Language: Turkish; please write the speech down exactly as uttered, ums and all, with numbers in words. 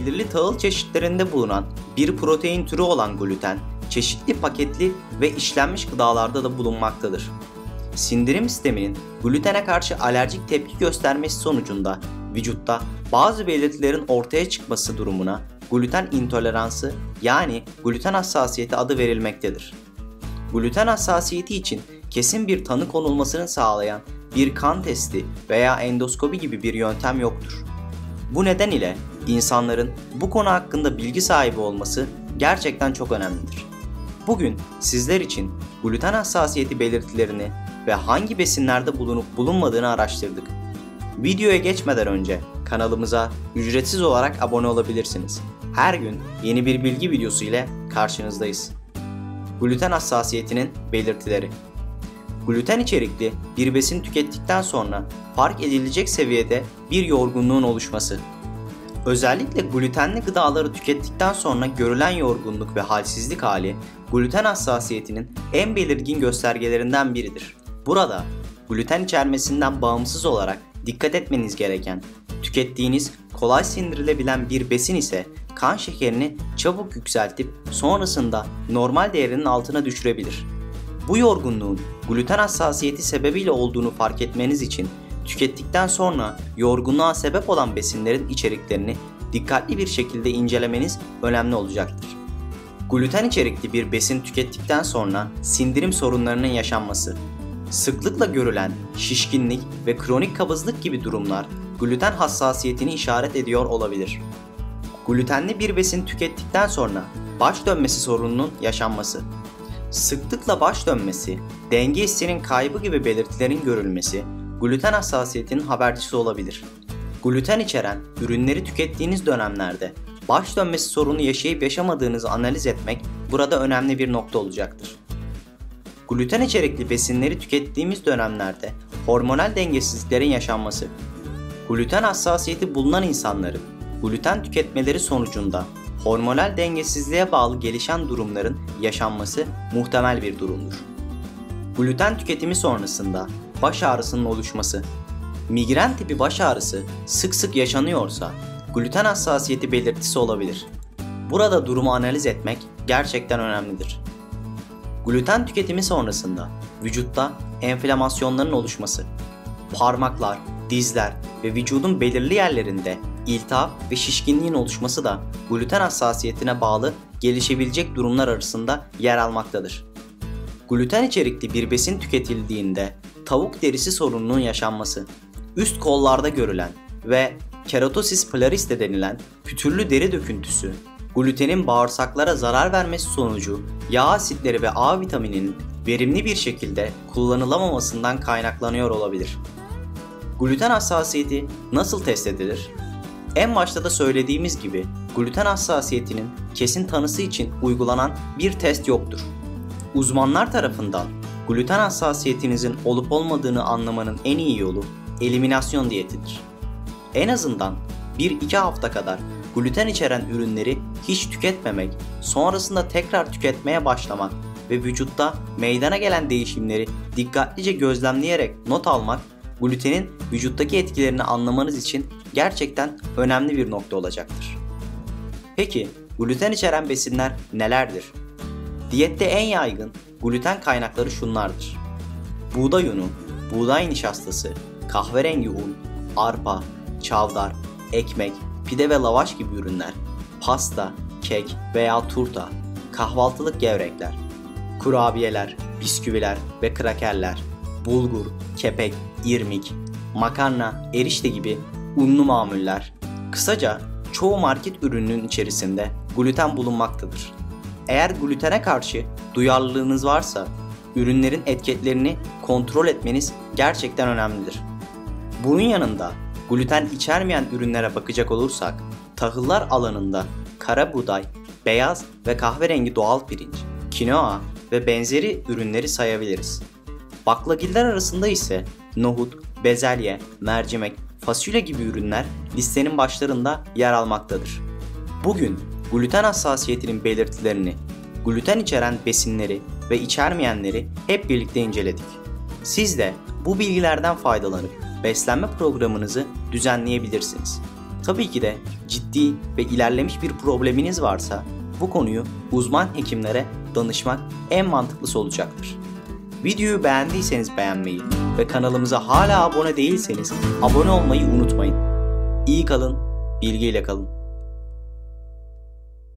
belirli tahıl çeşitlerinde bulunan bir protein türü olan gluten, çeşitli paketli ve işlenmiş gıdalarda da bulunmaktadır. Sindirim sisteminin glutene karşı alerjik tepki göstermesi sonucunda vücutta bazı belirtilerin ortaya çıkması durumuna gluten intoleransı yani gluten hassasiyeti adı verilmektedir. Gluten hassasiyeti için kesin bir tanı konulmasını sağlayan bir kan testi veya endoskopi gibi bir yöntem yoktur. Bu neden ile insanların bu konu hakkında bilgi sahibi olması gerçekten çok önemlidir. Bugün sizler için gluten hassasiyeti belirtilerini ve hangi besinlerde bulunup bulunmadığını araştırdık. Videoya geçmeden önce kanalımıza ücretsiz olarak abone olabilirsiniz. Her gün yeni bir bilgi videosu ile karşınızdayız. Gluten hassasiyetinin belirtileri. Gluten içerikli bir besin tükettikten sonra fark edilecek seviyede bir yorgunluğun oluşması. Özellikle glutenli gıdaları tükettikten sonra görülen yorgunluk ve halsizlik hali gluten hassasiyetinin en belirgin göstergelerinden biridir. Burada gluten içermesinden bağımsız olarak dikkat etmeniz gereken, tükettiğiniz kolay sindirilebilen bir besin ise kan şekerini çabuk yükseltip sonrasında normal değerinin altına düşürebilir. Bu yorgunluğun gluten hassasiyeti sebebiyle olduğunu fark etmeniz için tükettikten sonra yorgunluğa sebep olan besinlerin içeriklerini dikkatli bir şekilde incelemeniz önemli olacaktır. Gluten içerikli bir besin tükettikten sonra sindirim sorunlarının yaşanması. Sıklıkla görülen şişkinlik ve kronik kabızlık gibi durumlar gluten hassasiyetini işaret ediyor olabilir. Glutenli bir besin tükettikten sonra baş dönmesi sorununun yaşanması. Sıklıkla baş dönmesi, denge hissinin kaybı gibi belirtilerin görülmesi gluten hassasiyetinin habercisi olabilir. Gluten içeren ürünleri tükettiğiniz dönemlerde baş dönmesi sorunu yaşayıp yaşamadığınızı analiz etmek burada önemli bir nokta olacaktır. Gluten içerikli besinleri tükettiğimiz dönemlerde hormonal dengesizliklerin yaşanması. Gluten hassasiyeti bulunan insanların gluten tüketmeleri sonucunda hormonal dengesizliğe bağlı gelişen durumların yaşanması muhtemel bir durumdur. Gluten tüketimi sonrasında baş ağrısının oluşması. Migren tipi baş ağrısı sık sık yaşanıyorsa gluten hassasiyeti belirtisi olabilir. Burada durumu analiz etmek gerçekten önemlidir. Gluten tüketimi sonrasında vücutta enflamasyonların oluşması. Parmaklar, dizler ve vücudun belirli yerlerinde iltihap ve şişkinliğin oluşması da gluten hassasiyetine bağlı gelişebilecek durumlar arasında yer almaktadır. Gluten içerikli bir besin tüketildiğinde tavuk derisi sorununun yaşanması, üst kollarda görülen ve keratosis pilaris de denilen pütürlü deri döküntüsü, glutenin bağırsaklara zarar vermesi sonucu yağ asitleri ve A vitamininin verimli bir şekilde kullanılamamasından kaynaklanıyor olabilir. Gluten hassasiyeti nasıl test edilir? En başta da söylediğimiz gibi gluten hassasiyetinin kesin tanısı için uygulanan bir test yoktur. Uzmanlar tarafından gluten hassasiyetinizin olup olmadığını anlamanın en iyi yolu eliminasyon diyetidir. En azından bir iki hafta kadar gluten içeren ürünleri hiç tüketmemek, sonrasında tekrar tüketmeye başlamak ve vücutta meydana gelen değişimleri dikkatlice gözlemleyerek not almak, glutenin vücuttaki etkilerini anlamanız için gerçekten önemli bir nokta olacaktır. Peki gluten içeren besinler nelerdir? Diyette en yaygın gluten kaynakları şunlardır: buğday unu, buğday nişastası, kahverengi un, arpa, çavdar, ekmek, pide ve lavaş gibi ürünler, pasta, kek veya turta, kahvaltılık gevrekler, kurabiyeler, bisküviler ve krakerler, bulgur, kepek, irmik, makarna, erişte gibi unlu mamuller. Kısaca çoğu market ürününün içerisinde gluten bulunmaktadır. Eğer glutene karşı duyarlılığınız varsa ürünlerin etiketlerini kontrol etmeniz gerçekten önemlidir. Bunun yanında gluten içermeyen ürünlere bakacak olursak tahıllar alanında kara buğday, beyaz ve kahverengi doğal pirinç, kinoa ve benzeri ürünleri sayabiliriz. Baklagiller arasında ise nohut, bezelye, mercimek, fasulye gibi ürünler listenin başlarında yer almaktadır. Bugün gluten hassasiyetinin belirtilerini, gluten içeren besinleri ve içermeyenleri hep birlikte inceledik. Siz de bu bilgilerden faydalanıp beslenme programınızı düzenleyebilirsiniz. Tabii ki de ciddi ve ilerlemiş bir probleminiz varsa bu konuyu uzman hekimlere danışmak en mantıklısı olacaktır. Videoyu beğendiyseniz beğenmeyi ve kanalımıza hala abone değilseniz abone olmayı unutmayın. İyi kalın, bilgiyle kalın.